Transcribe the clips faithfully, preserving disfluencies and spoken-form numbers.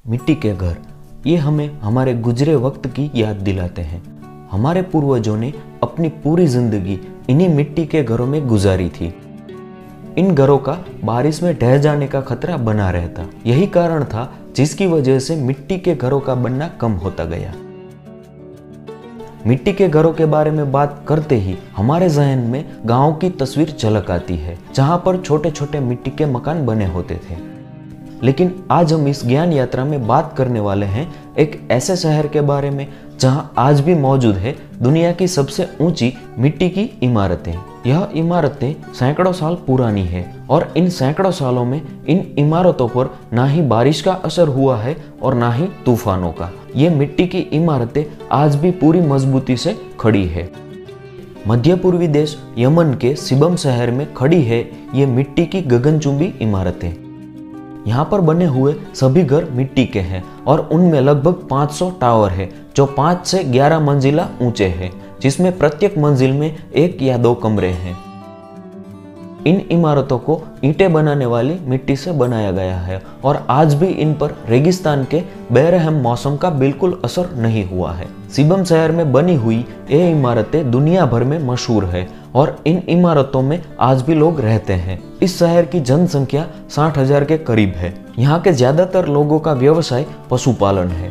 मिट्टी के घर ये हमें हमारे गुजरे वक्त की याद दिलाते हैं। हमारे पूर्वजों ने अपनी पूरी जिंदगी इन्हीं मिट्टी के घरों में गुजारी थी। इन घरों का बारिश में ढह जाने का खतरा बना रहता। यही कारण था जिसकी वजह से मिट्टी के घरों का बनना कम होता गया। मिट्टी के घरों के बारे में बात करते ही हमारे जहन में गांव की तस्वीर झलक आती है, जहां पर छोटे छोटे मिट्टी के मकान बने होते थे। लेकिन आज हम इस ज्ञान यात्रा में बात करने वाले हैं एक ऐसे शहर के बारे में जहां आज भी मौजूद है दुनिया की सबसे ऊंची मिट्टी की इमारतें। यह इमारतें सैकड़ों साल पुरानी है और इन सैकड़ों सालों में इन इमारतों पर ना ही बारिश का असर हुआ है और ना ही तूफानों का। ये मिट्टी की इमारतें आज भी पूरी मजबूती से खड़ी है। मध्य पूर्वी देश यमन के सिबम शहर में खड़ी है ये मिट्टी की गगनचुंबी इमारतें। यहाँ पर बने हुए सभी घर मिट्टी के हैं और उनमें लगभग पाँच सौ टावर है जो पाँच से ग्यारह मंजिला ऊंचे हैं, जिसमें प्रत्येक मंजिल में एक या दो कमरे हैं। इन इमारतों को ईंटें बनाने वाली मिट्टी से बनाया गया है और आज भी इन पर रेगिस्तान के बेरहम मौसम का बिल्कुल असर नहीं हुआ है। सिबम शहर में बनी हुई ये इमारतें दुनिया भर में मशहूर है और इन इमारतों में आज भी लोग रहते हैं। इस शहर की जनसंख्या साठ हजार के करीब है। यहाँ के ज्यादातर लोगों का व्यवसाय पशुपालन है।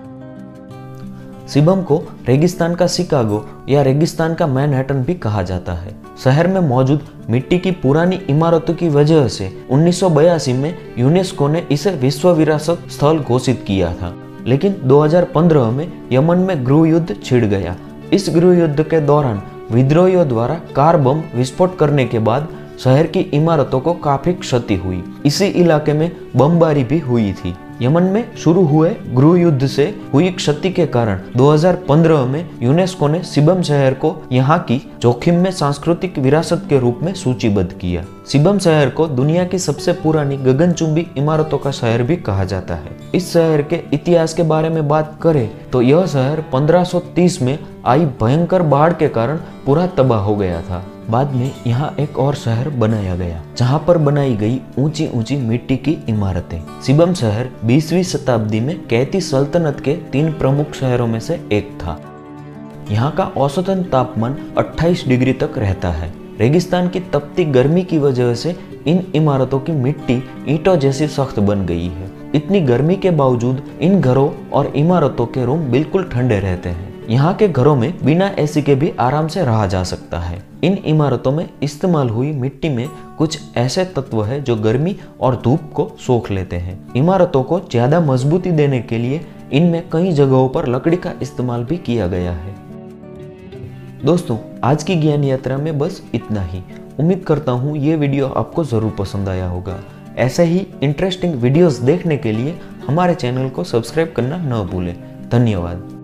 सिबम को रेगिस्तान का शिकागो या रेगिस्तान का मैनहट्टन भी कहा जाता है। शहर में मौजूद मिट्टी की पुरानी इमारतों की वजह से उन्नीस सौ बयासी में यूनेस्को ने इसे विश्व विरासत स्थल घोषित किया था। लेकिन दो हज़ार पंद्रह में यमन में गृह युद्ध छिड़ गया। इस गृह युद्ध के दौरान विद्रोहियों द्वारा कार बम विस्फोट करने के बाद शहर की इमारतों को काफी क्षति हुई। इसी इलाके में बमबारी भी हुई थी। यमन में शुरू हुए गृह युद्ध से हुई क्षति के कारण दो हज़ार पंद्रह में यूनेस्को ने सिबम शहर को यहाँ की जोखिम में सांस्कृतिक विरासत के रूप में सूचीबद्ध किया। सिबम शहर को दुनिया की सबसे पुरानी गगनचुंबी इमारतों का शहर भी कहा जाता है। इस शहर के इतिहास के बारे में बात करें तो यह शहर पंद्रह सौ तीस में आई भयंकर बाढ़ के कारण पूरा तबाह हो गया था। बाद में यहाँ एक और शहर बनाया गया जहाँ पर बनाई गई ऊंची ऊंची मिट्टी की इमारतें। सिबम शहर बीसवीं शताब्दी में कैती सल्तनत के तीन प्रमुख शहरों में से एक था। यहाँ का औसतन तापमान अट्ठाईस डिग्री तक रहता है। रेगिस्तान की तपती गर्मी की वजह से इन इमारतों की मिट्टी ईंटों जैसी सख्त बन गई है। इतनी गर्मी के बावजूद इन घरों और इमारतों के रूम बिल्कुल ठंडे रहते हैं। यहाँ के घरों में बिना एसी के भी आराम से रहा जा सकता है। इन इमारतों में इस्तेमाल हुई मिट्टी में कुछ ऐसे तत्व है जो गर्मी और धूप को सोख लेते हैं। इमारतों को ज्यादा मजबूती देने के लिए इनमें कई जगहों पर लकड़ी का इस्तेमाल भी किया गया है। दोस्तों, आज की ज्ञान यात्रा में बस इतना ही। उम्मीद करता हूँ ये वीडियो आपको जरूर पसंद आया होगा। ऐसे ही इंटरेस्टिंग वीडियोस देखने के लिए हमारे चैनल को सब्सक्राइब करना न भूलें। धन्यवाद।